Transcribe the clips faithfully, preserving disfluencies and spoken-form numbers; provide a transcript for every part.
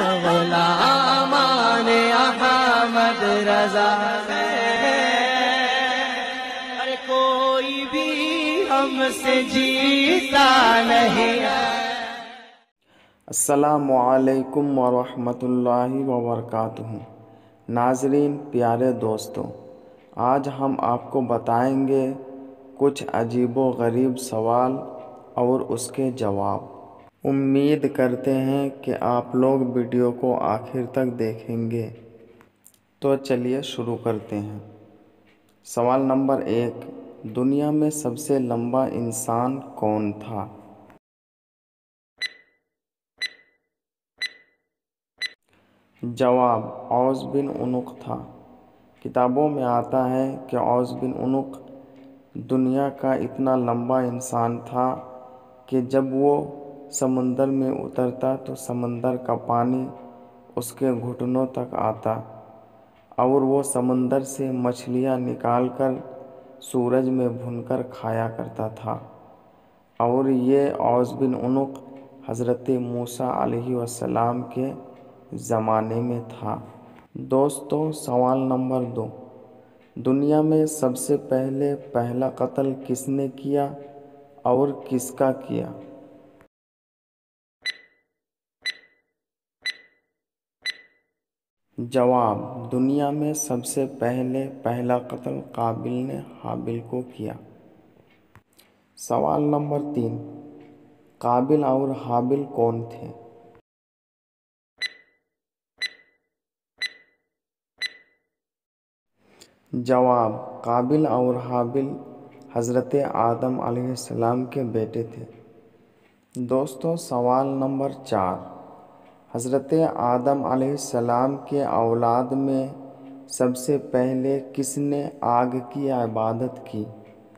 غلامان احمد رضا ہے، ارے کوئی بھی ہم سے جیتا نہیں ہے۔ السلام علیکم ورحمۃ اللہ وبرکاتہ۔ ناظرین پیارے دوستو، آج ہم آپ کو بتائیں گے کچھ عجیب و غریب سوال اور اس کے جواب۔ امید کرتے ہیں کہ آپ لوگ ویڈیو کو آخر تک دیکھیں گے۔ تو چلیے شروع کرتے ہیں۔ سوال نمبر ایک، دنیا میں سب سے لمبا انسان کون تھا؟ جواب، اوس بن عنق تھا۔ کتابوں میں آتا ہے کہ اوس بن عنق دنیا کا اتنا لمبا انسان تھا کہ جب وہ سمندر میں اترتا تو سمندر کا پانی اس کے گھٹنوں تک آتا، اور وہ سمندر سے مچھلیاں نکال کر سورج میں بھون کر کھایا کرتا تھا، اور یہ اوس بن عنق حضرت موسیٰ علیہ السلام کے زمانے میں تھا۔ دوستو، سوال نمبر دو، دنیا میں سب سے پہلے پہلا قتل کس نے کیا اور کس کا کیا؟ جواب، دنیا میں سب سے پہلے پہلا قتل قابل نے حابل کو کیا۔ سوال نمبر تین، قابل اور حابل کون تھے؟ جواب، قابل اور حابل حضرت آدم علیہ السلام کے بیٹے تھے۔ دوستو، سوال نمبر چار، حضرت آدم علیہ السلام کے اولاد میں سب سے پہلے کس نے آگ کی عبادت کی؟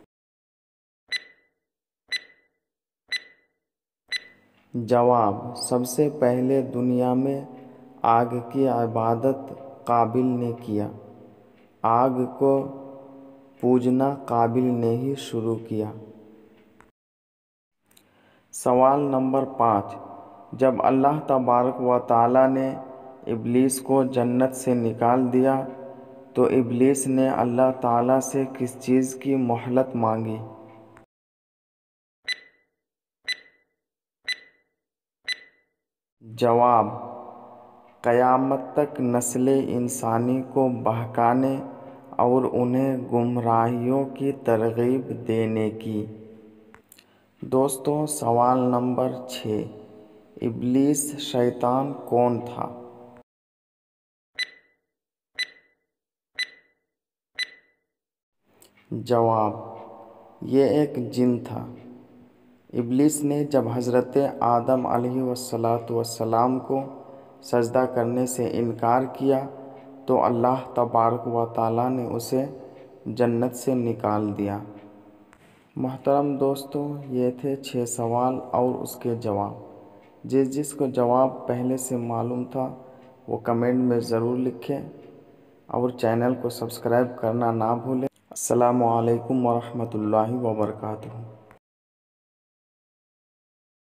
جواب، سب سے پہلے دنیا میں آگ کی عبادت قابل نے کیا۔ آگ کو پوجنا قابل نے ہی شروع کیا۔ سوال نمبر پانچ، جب اللہ تبارک و تعالیٰ نے ابلیس کو جنت سے نکال دیا تو ابلیس نے اللہ تعالیٰ سے کس چیز کی مہلت مانگی؟ جواب، قیامت تک نسل انسانی کو بہکانے اور انہیں گمراہیوں کی ترغیب دینے کی۔ دوستو، سوال نمبر چھ، ابلیس شیطان کون تھا؟ جواب، یہ ایک جن تھا۔ ابلیس نے جب حضرت آدم علیہ السلام کو سجدہ کرنے سے انکار کیا تو اللہ تبارک و تعالیٰ نے اسے جنت سے نکال دیا۔ محترم دوستو، یہ تھے چھ سوال اور اس کے جواب۔ جس جس کو جواب پہلے سے معلوم تھا وہ کمنٹ میں ضرور لکھیں اور چینل کو سبسکرائب کرنا نہ بھولیں۔ السلام علیکم ورحمۃ اللہ وبرکاتہ۔